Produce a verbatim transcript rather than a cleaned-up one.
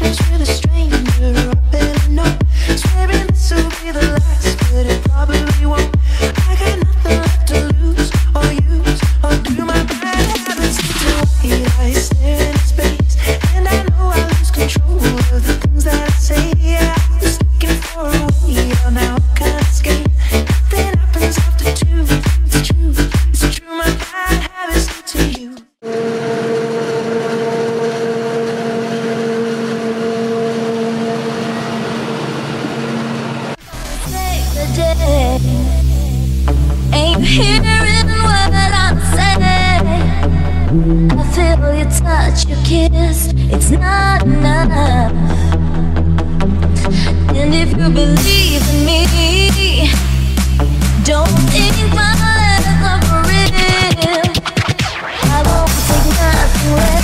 Conversations with a stranger, I barely know. Swearing this will be the last, but it probably won't. I got nothing left to lose or use, or do my bad habits to white eyes stare into space. And I know I lose control of the things that I say. Yeah, I was looking for a way out, now I can't escape. Nothing happens after two. It's true, it's true. My bad habits lead to you. Ain't you hearing what I'm saying? I feel your touch, your kiss, it's not enough. And if you believe in me, don't think my love for real. I won't take nothing less.